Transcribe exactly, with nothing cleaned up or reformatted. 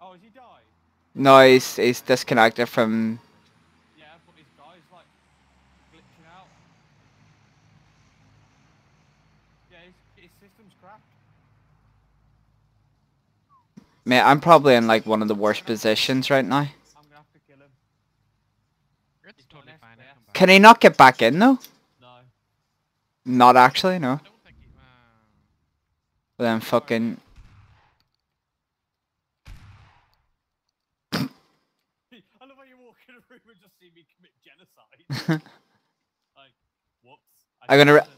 Oh, has he died? No, he's he's disconnected from. Yeah, but his guy's like glitching out. Yeah, his, his system's cracked. Mate, I'm probably in like one of the worst positions right now. I'm gonna have to kill him. It's He's got totally an fine. I S P S. come back. Can he not get back in though? No. Not actually, no. I don't think he. Uh... Then fucking. I love how you walk in a room and just see me commit genocide. Like, whoops. I I'm gonna. Re didn't-